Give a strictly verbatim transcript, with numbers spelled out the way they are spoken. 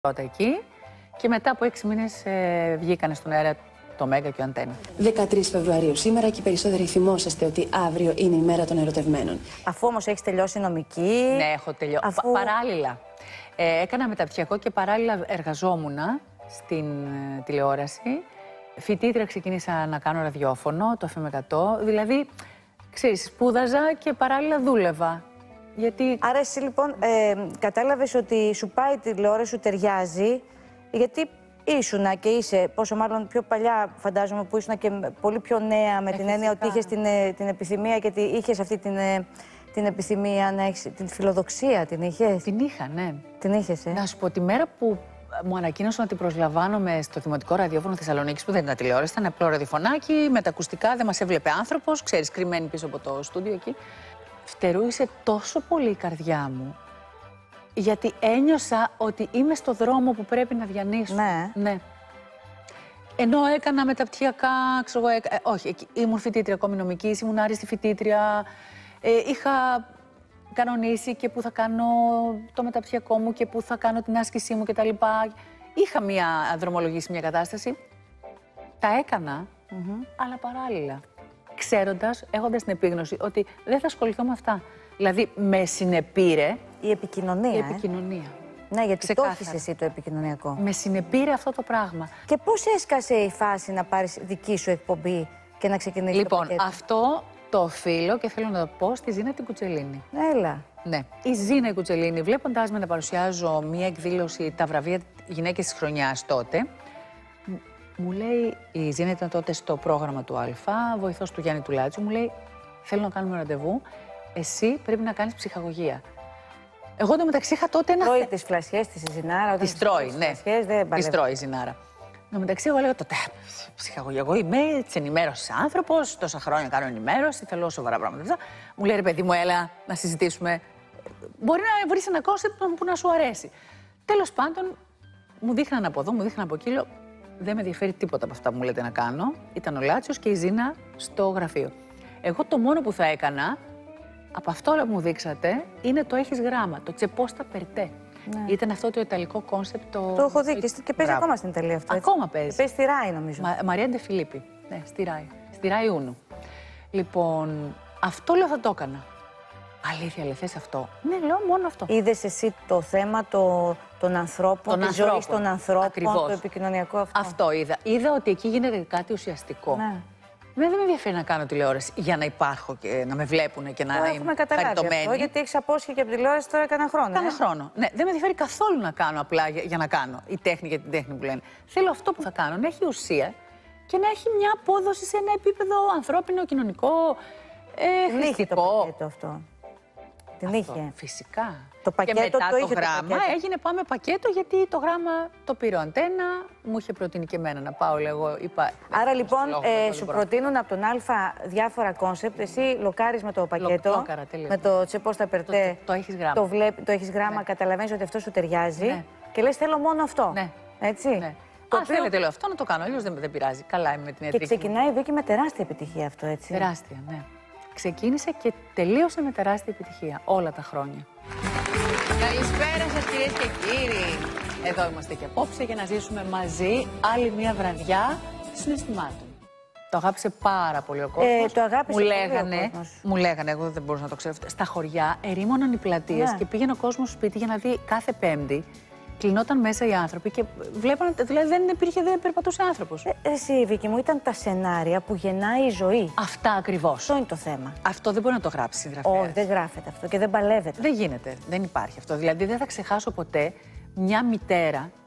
πρώτα εκεί και μετά από έξι μήνες ε, βγήκανε στον αέρα το Μέγκα και ο Αντένα. δεκατρείς Φεβρουαρίου σήμερα και οι περισσότεροι θυμόσαστε ότι αύριο είναι η μέρα των ερωτευμένων. Αφού όμως έχεις τελειώσει νομική... Ναι, έχω τελειώσει. Αφού... Πα παράλληλα. Ε, έκανα μεταπτυχιακό και παράλληλα εργαζόμουν στην ε, τηλεόραση. Φοιτήτρια ξεκίνησα να κάνω ραδιόφωνο, το εφ εμ εκατό. Δηλαδή, ξέρεις, σπούδαζα και παράλληλα δούλευα. Γιατί... Άρα εσύ λοιπόν ε, κατάλαβες ότι σου πάει η τηλεόραση, σου ταιριάζει, γιατί ήσουνα και είσαι, πόσο μάλλον πιο παλιά φαντάζομαι που ήσουνα και πολύ πιο νέα με ε, την φυσικά. Έννοια ότι είχες την, την επιθυμία και τη, είχες αυτή την, την επιθυμία να έχεις, την φιλοδοξία την είχες. Την είχα, ναι. Την είχες, ε. Να σου πω, τη μέρα που μου ανακοίνωσαν ότι προσλαμβάνομαι στο Δημοτικό Ραδιόφωνο Θεσσαλονίκης, που δεν ήταν τηλεόραση, ήταν απλό ραδιοφωνάκι, με τα ακουστικά, δεν μας έβλεπε άνθρωπος, ξέρεις, κρυμμένη πίσω από το στούντιο εκεί. Φτερούησε τόσο πολύ η καρδιά μου, γιατί ένιωσα ότι είμαι στο δρόμο που πρέπει να διανύσω. Ναι. Ναι. Ενώ έκανα μεταπτυχιακά, ξέρω εγώ, ε, όχι, ήμουν φοιτήτρια ακόμη νομικής, ήμουν άριστη φοιτήτρια, ε, είχα κανονίσει και που θα κάνω το μεταπτυχιακό μου και που θα κάνω την άσκησή μου κτλ. Είχα μια δρομολογήσει μια κατάσταση, τα έκανα, mm-hmm. αλλά παράλληλα. Ξέροντας, έχοντας την επίγνωση ότι δεν θα ασχοληθώ με αυτά. Δηλαδή, με συνεπήρε η επικοινωνία. Η επικοινωνία. Ε? Ναι, γιατί ξεκάθαρα. Το έχεις εσύ το επικοινωνιακό. Με συνεπήρε αυτό το πράγμα. Και πώς έσκασε η φάση να πάρεις δική σου εκπομπή και να ξεκινήσεις λοιπόν, το πακέτο? Αυτό το οφείλω και θέλω να το πω στη Ζήνα την Κουτσελίνη. Έλα. Ναι. Η Ζήνα η Κουτσελίνη, βλέποντας με να παρουσιάζω μία εκδήλωση, τα βραβεία γυναίκες της χρονιάς τότε, μου λέει, η Ζήνα ήταν τότε στο πρόγραμμα του Α, βοηθός του Γιάννη του Λάτσου, μου λέει, θέλω να κάνουμε ραντεβού, εσύ πρέπει να κάνεις ψυχαγωγία. Εγώ το μεταξύ είχα τότε ένα... Τρώει τις φλασιές της η Ζινάρα, τις τρώει, ναι. Τις τρώει η Ζινάρα. Το μεταξύ εγώ λέω τότε, ψυχαγωγία, εγώ είμαι της ενημέρωσης άνθρωπος, τόσα χρόνια κάνω ενημέρωση, θέλω σοβαρά πράγματα. Μου λέει, ρε παιδί μου, έλα να συζητήσουμε. Μπορεί να βρεις ένα κόνσεπτ που να σου αρέσει. Τέλος πάντων, μου δείχναν από εδώ, μου δείχναν από εκεί, δεν με ενδιαφέρει τίποτα από αυτά που μου λέτε να κάνω. Ήταν ο Λάτσιος και η Ζήνα στο γραφείο. Εγώ το μόνο που θα έκανα, από αυτό όλα που μου δείξατε, είναι το έχεις γράμμα, το τσεπόστα περτέ. Ναι. Ήταν αυτό το ιταλικό κόνσεπτ. Το, το έχω δει και, και παίζει ακόμα στην Ιταλία αυτό. Έτσι. Ακόμα παίζει. Παίζει στη Ράη, νομίζω. Μα, Μαρία Ντε Φιλίππη. Ναι, στη Ράη. Στη Ράη Ούνου. Λοιπόν, αυτό λέω θα το έκανα. Αλήθεια, λε, θες αυτό? Ναι, λέω μόνο αυτό. Είδες εσύ το θέμα το, των ανθρώπων, τη ζωή των ανθρώπων, Ακριβώς. Το επικοινωνιακό αυτό? Αυτό είδα. Είδα ότι εκεί γίνεται κάτι ουσιαστικό. Ναι. Δεν με ενδιαφέρει να κάνω τηλεόραση για να υπάρχω και να με βλέπουν και να το είμαι έχουμε καταλάβει αυτό, γιατί έχεις απόσχει και από τηλεόραση τώρα κανένα χρόνο. Κάνα ε? χρόνο. Ναι, δεν με ενδιαφέρει καθόλου να κάνω απλά για, για να κάνω. Η τέχνη για την τέχνη που λένε. Θέλω αυτό που θα κάνω να έχει ουσία και να έχει μια απόδοση σε ένα επίπεδο ανθρώπινο, κοινωνικό, ε, χρηστικό. Το πακέτο αυτό. Την αυτό, είχε. Φυσικά. Το πακέτο, και μετά το, το, είχε γράμμα το πακέτο. έγινε πάμε πακέτο, γιατί το γράμμα το πήρε ο Αντένα, μου είχε προτείνει και εμένα να πάω, λέγω, είπα... Άρα λοιπόν ε, σου πρώτο. προτείνουν από τον Α διάφορα κόνσεπτ, εσύ λοκάρεις με το πακέτο, Λο, λόκαρα, με το τσεπόστα περτέ, το, το, το έχεις γράμμα, το, βλέπ, το έχεις γράμμα, ναι. Καταλαβαίνεις ότι αυτό σου ταιριάζει, ναι. Και λες θέλω μόνο αυτό, ναι. Έτσι. Ναι. Το Αν οποίο... θέλετε λέω αυτό να το κάνω, αλλιώς δεν, δεν πειράζει, καλά είμαι με την ιατρική. Και ξεκινάει η Βίκη με τεράστια επιτυχία αυτό, έτσι. Τεράστια, ναι. Ξεκίνησε και τελείωσε με τεράστια επιτυχία όλα τα χρόνια. Καλησπέρα σας κυρίες και κύριοι. Εδώ είμαστε και απόψε για να ζήσουμε μαζί άλλη μια βραδιά συναισθημάτων. Το αγάπησε πάρα πολύ ο κόσμος. Ε, το αγάπησε μου πολύ λέγανε, ο κόσμος. Μου λέγανε, εγώ δεν μπορούσα να το ξέρω, στα χωριά ερήμωναν οι πλατείες, ναι. Και πήγαινε ο κόσμος στο σπίτι για να δει κάθε Πέμπτη. Κλεινόταν μέσα οι άνθρωποι και βλέπαν, δηλαδή δεν υπήρχε, δεν περπατούσε άνθρωπος. Ε, εσύ, Βίκη μου, ήταν τα σενάρια που γεννάει η ζωή. Αυτά ακριβώς. Αυτό είναι το θέμα. Αυτό δεν μπορεί να το γράψει συγγραφέας. Όχι, δεν γράφεται αυτό και δεν παλεύεται. Δεν γίνεται. Δεν υπάρχει αυτό. Δηλαδή δεν θα ξεχάσω ποτέ μια μητέρα